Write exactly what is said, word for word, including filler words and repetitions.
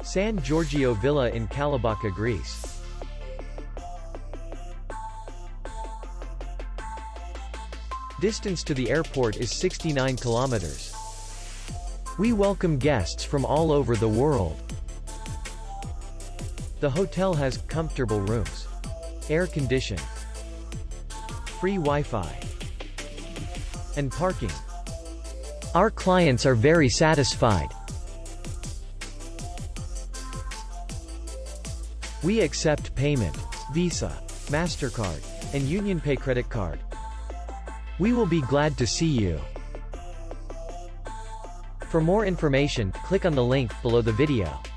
San Giorgio Villa in Kalabaka, Greece. Distance to the airport is sixty-nine kilometers. We welcome guests from all over the world. The hotel has comfortable rooms, air conditioning, free Wi-Fi, and parking. Our clients are very satisfied. We accept payment, Visa, MasterCard, and UnionPay credit card. We will be glad to see you. For more information, click on the link below the video.